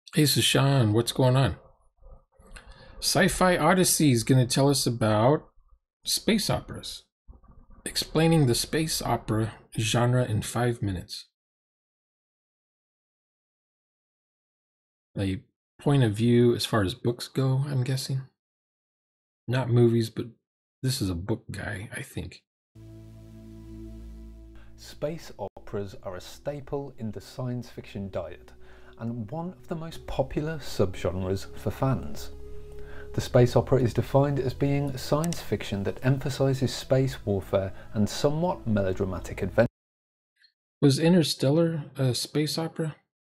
Hey, Sushan, what's going on? Sci-Fi Odyssey is going to tell us about space operas, explaining the space opera genre in 5 minutes. A point of view as far as books go, I'm guessing. Not movies, but this is a book guy, I think. Space operas are a staple in the science fiction diet and one of the most popular subgenres for fans. The space opera is defined as being science fiction that emphasizes space warfare and somewhat melodramatic adventure. Was Interstellar a space opera?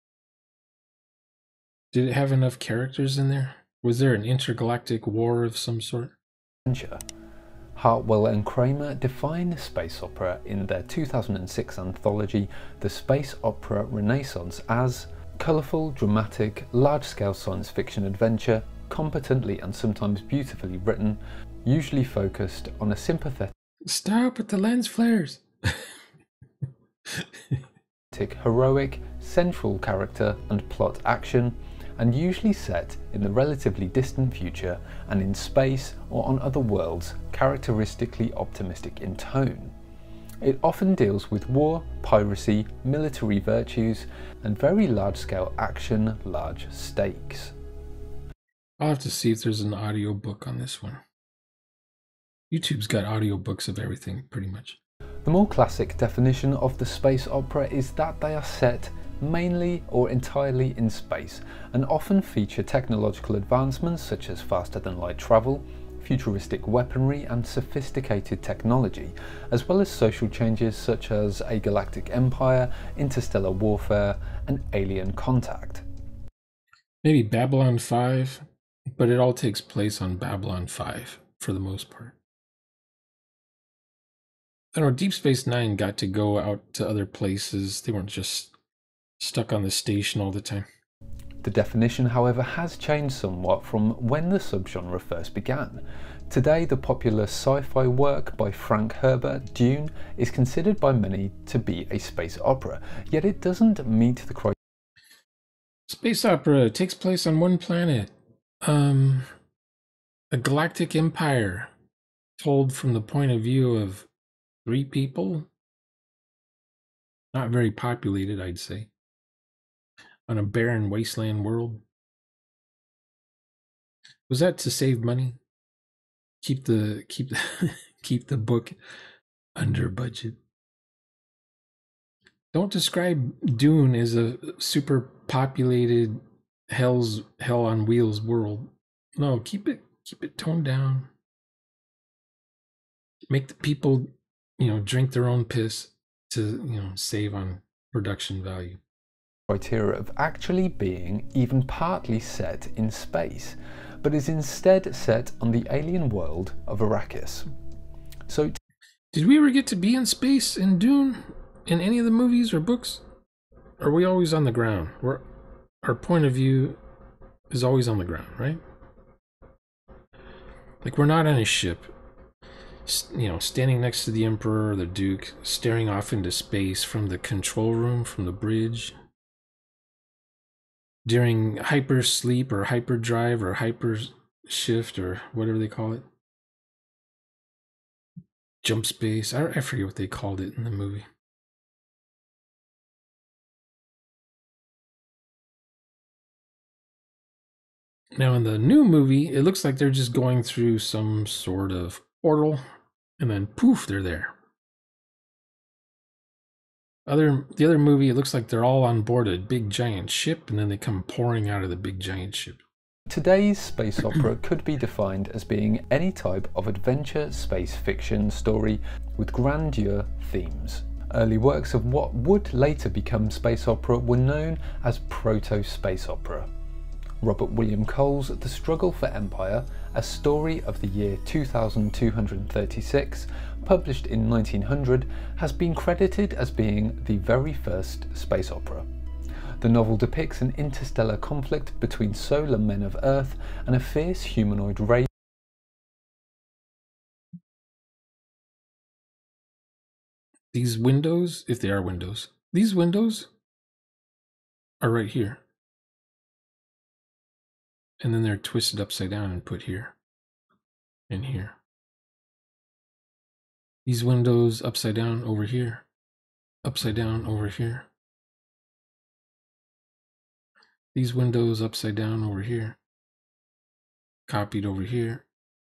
Did it have enough characters in there? Was there an intergalactic war of some sort? Hartwell and Kramer define space opera in their 2006 anthology The Space Opera Renaissance as colourful, dramatic, large-scale science fiction adventure, competently and sometimes beautifully written, usually focused on a sympathetic, Stop at the lens flares! heroic, central character and plot action, and usually set in the relatively distant future and in space or on other worlds, characteristically optimistic in tone. It often deals with war, piracy, military virtues, and very large-scale action, large stakes. I'll have to see if there's an audiobook on this one. YouTube's got audiobooks of everything, pretty much. The more classic definition of the space opera is that they are set mainly or entirely in space and often feature technological advancements such as faster than light travel, futuristic weaponry and sophisticated technology, as well as social changes such as a galactic empire, interstellar warfare and alien contact. Maybe Babylon 5, but it all takes place on Babylon 5 for the most part. I don't know, Deep Space Nine got to go out to other places. They weren't just stuck on the station all the time. The definition, however, has changed somewhat from when the subgenre first began. Today, the popular sci-fi work by Frank Herbert, Dune, is considered by many to be a space opera, yet it doesn't meet the criteria. Space opera takes place on one planet. A galactic empire told from the point of view of three people. Not very populated, I'd say. On a barren wasteland world. Was that to save money? Keep the keep the book under budget. Don't describe Dune as a super populated hell on wheels world. No, keep it toned down. Make the people, drink their own piss to, save on production value. Criteria of actually being even partly set in space, but is instead set on the alien world of Arrakis. So, did we ever get to be in space in Dune in any of the movies or books? Or are we always on the ground? Our point of view is always on the ground, right? Like we're not on a ship, standing next to the Emperor or the Duke, staring off into space from the control room, from the bridge. During hyper sleep or hyper drive or hyper shift or whatever they call it. Jump space. I forget what they called it in the movie. Now in the new movie, it looks like they're just going through some sort of portal and then poof, they're there. The other movie, it looks like they're all on board a big giant ship and then they come pouring out of the big giant ship. today's space opera could be defined as being any type of adventure space fiction story with grandeur themes. Early works of what would later become space opera were known as proto-space opera. Robert William Cole's The Struggle for Empire, a story of the year 2236, published in 1900, has been credited as being the very first space opera. The novel depicts an interstellar conflict between solar men of Earth and a fierce humanoid race. These windows, if they are windows, these windows are right here. and then they're twisted upside down and put here and here. These windows upside down over here, upside down over here. These windows upside down over here, copied over here.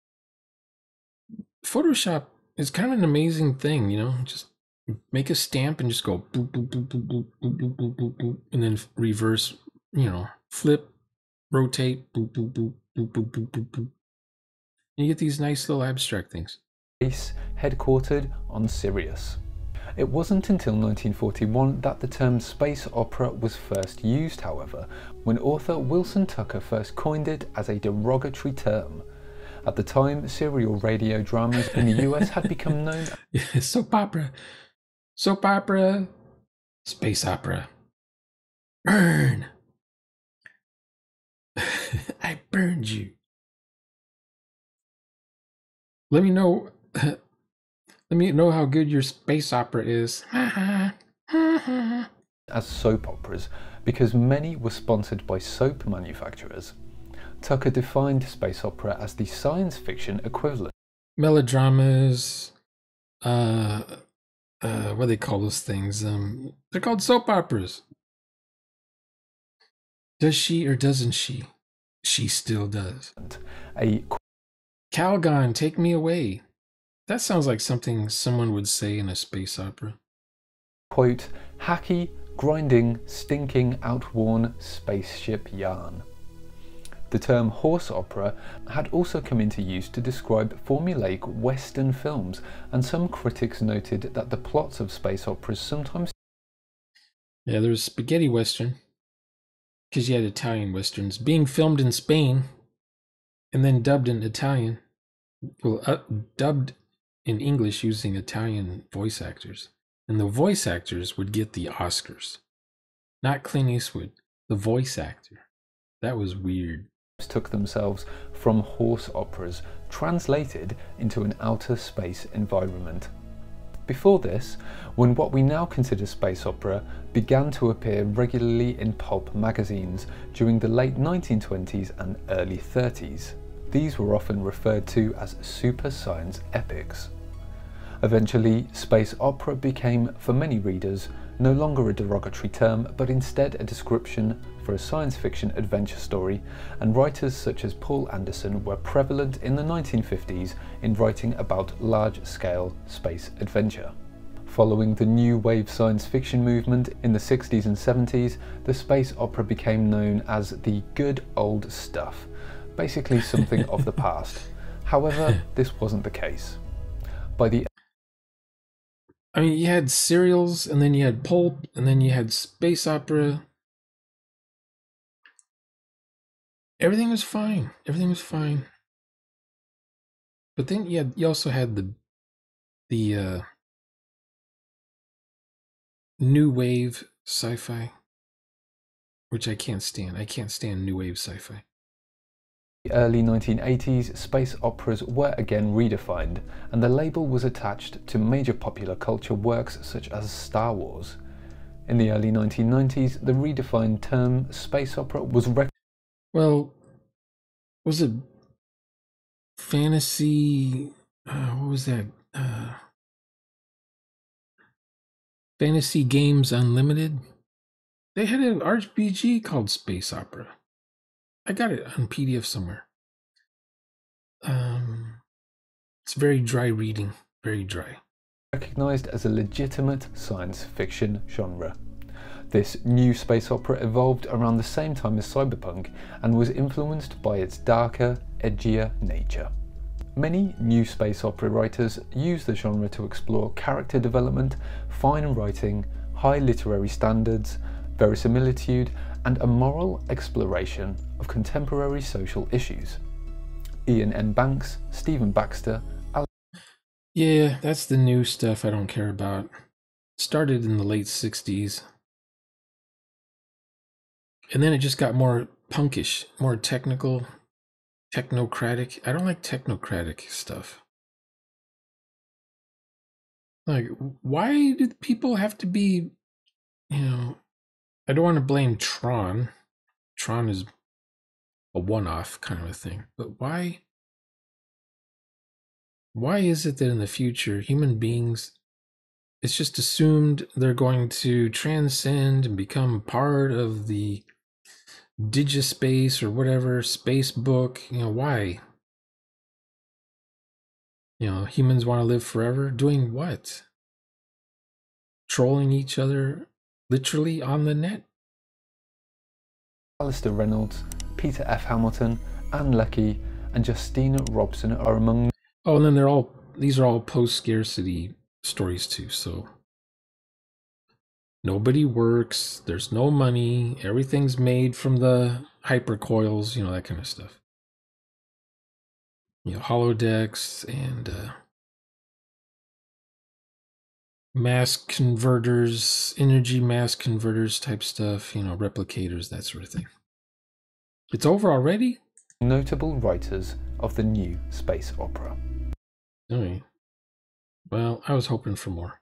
Photoshop is kind of an amazing thing, you know, just make a stamp and just go boop, boop, boop, boop, boop, boop, boop, boop, boop, boop, and then reverse, you know, flip, rotate, boop, boop, boop, boop, boop, boop, boop, boop. And you get these nice little abstract things. Base headquartered on Sirius. It wasn't until 1941 that the term space opera was first used, however, when author Wilson Tucker first coined it as a derogatory term. At the time, serial radio dramas in the US had become known as soap opera, space opera. Burn! I burned you. Let me know how good your space opera is. as soap operas because many were sponsored by soap manufacturers. Tucker defined space opera as the science fiction equivalent. Melodramas, what do they call those things? They're called soap operas. Does she or doesn't she? She still does. Calgon, take me away. That sounds like something someone would say in a space opera. Quote, hacky, grinding, stinking, outworn spaceship yarn. The term horse opera had also come into use to describe formulaic Western films, and some critics noted that the plots of space operas sometimes... Yeah, there was spaghetti Western, because you had Italian Westerns being filmed in Spain and then dubbed in Italian. Well, dubbed in English using Italian voice actors. And the voice actors would get the Oscars. Not Clint Eastwood, the voice actor. That was weird. Took themselves from horse operas, translated into an outer space environment. Before this, when what we now consider space opera began to appear regularly in pulp magazines during the late 1920s and early 30s. These were often referred to as super science epics. Eventually, space opera became, for many readers, no longer a derogatory term, but instead a description for a science fiction adventure story, and writers such as Paul Anderson were prevalent in the 1950s in writing about large-scale space adventure. Following the new wave science fiction movement in the 60s and 70s, the space opera became known as the good old stuff, basically something of the past. However, this wasn't the case. I mean, you had serials, and then you had pulp, and then you had space opera. Everything was fine. Everything was fine. But then you also had the new wave sci-fi, which I can't stand. I can't stand new wave sci-fi. The early 1980s, space operas were again redefined, and the label was attached to major popular culture works such as Star Wars. In the early 1990s, the redefined term space opera was well, was it fantasy? What was that? Fantasy Games Unlimited? They had an RPG called Space Opera. I got it on PDF somewhere. It's very dry reading, very dry. Recognized as a legitimate science fiction genre. This new space opera evolved around the same time as cyberpunk and was influenced by its darker, edgier nature. Many new space opera writers use the genre to explore character development, fine writing, high literary standards, verisimilitude, and a moral exploration of contemporary social issues. Ian N. Banks, Stephen Baxter, yeah, that's the new stuff I don't care about. Started in the late 60s. And then it just got more punkish, more technical, technocratic. I don't like technocratic stuff. Like, why do people have to be, you know, I don't want to blame Tron. Tron is a one-off kind of a thing. But why is it that in the future human beings, it's just assumed they're going to transcend and become part of the digispace or whatever space book? Why? Humans want to live forever. Doing what? Trolling each other literally on the net? Alistair Reynolds, Peter F. Hamilton, Anne Leckie, and Justine Robson are among. Oh, and then these are all post-scarcity stories too, so nobody works, there's no money, everything's made from the hypercoils, that kind of stuff. Holodecks and mass converters, energy mass converters type stuff, replicators, that sort of thing. It's over already? Notable writers of the new space opera. All right. Well, I was hoping for more.